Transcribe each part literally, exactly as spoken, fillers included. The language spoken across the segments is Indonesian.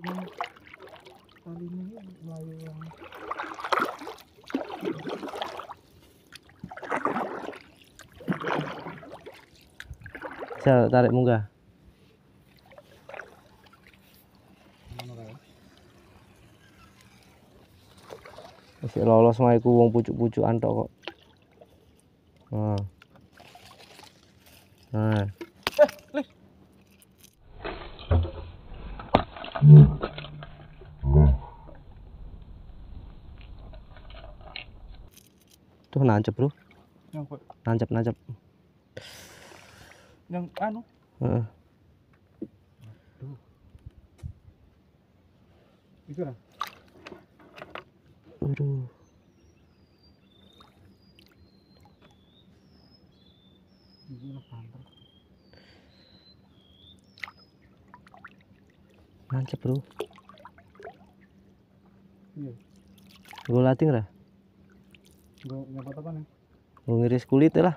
Kali ini melayu yang saya tarik munggah. Masih lolos mah iku wong pucuk-pucukan tok kok. Nah. Nah. Tuh nancep, Bro. yang Nancep, nancep. yang anu. Heeh. Aduh. Itu lah. Aduh. Ini pantas. Nancep, Bro. Iya. Gue latih lah. Gue nyapat apa nih? Gue ngiris kulit lah.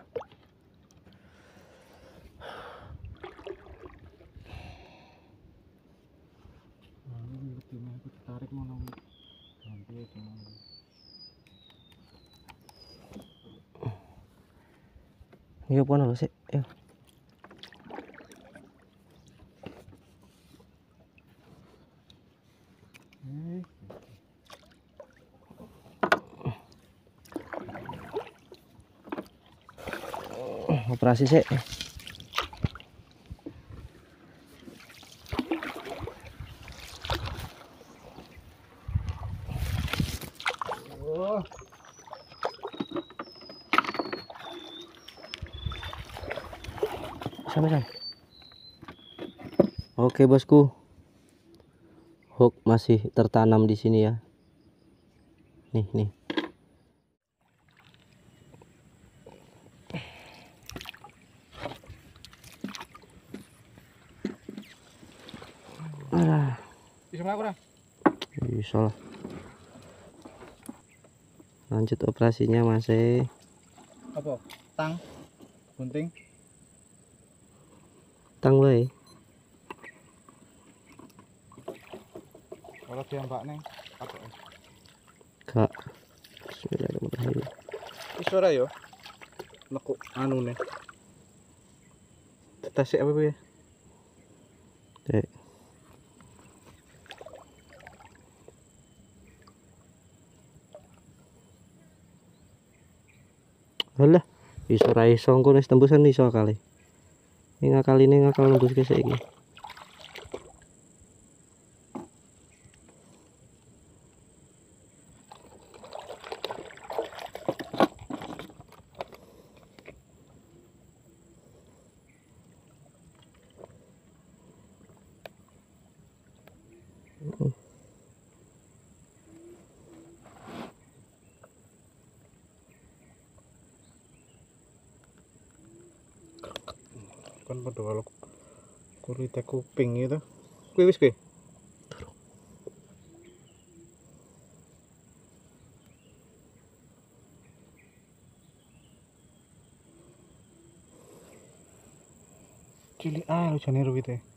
Nah, ini betina aku tarik mana? Nanti cuma. Iya pun apa sih? Ya. Eh. Operasi sih. Oh. Sama sama. Oke bosku, hook masih tertanam di sini ya. Nih nih. Alah. Bisa nggak kurang? Bisa lah. Lanjut operasinya masih. Apa? Tang, gunting. Tang wae. Kalau dia mbak neng, apa? Kak. Bismillahirrahmanirrahim. Isora yo. Nekuk anu nih. Tasik apa ya? Dek. Alah, iso ra iso engko wis tembusan iso kali. Ini ngakal ini ngakal nembus ke saiki. Kan pada kalau kulit kuping itu. Kuwi wis kuwi. Cilik ah lo jane ruwite.